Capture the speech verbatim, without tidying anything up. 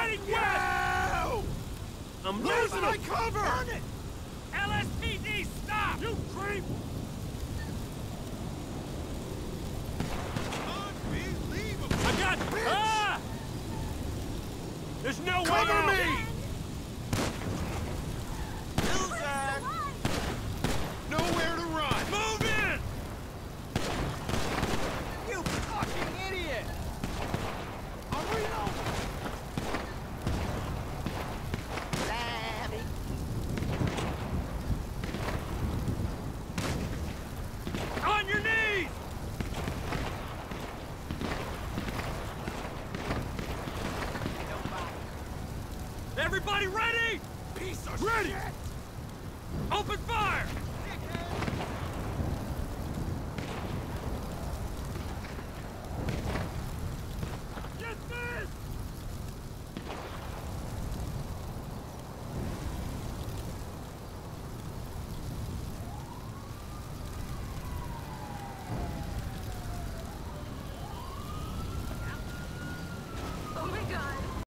getting wet! I'm losing my cover! Burn it! L S P D, stop! You creep! Unbelievable! I got... Bitch! Ah! There's no way Cover out! me! Loser! Nowhere to run! Move in! You fucking idiot! I'll reload! Sammy! On your knees! Everybody ready? Piece of Ready! shit! Open fire!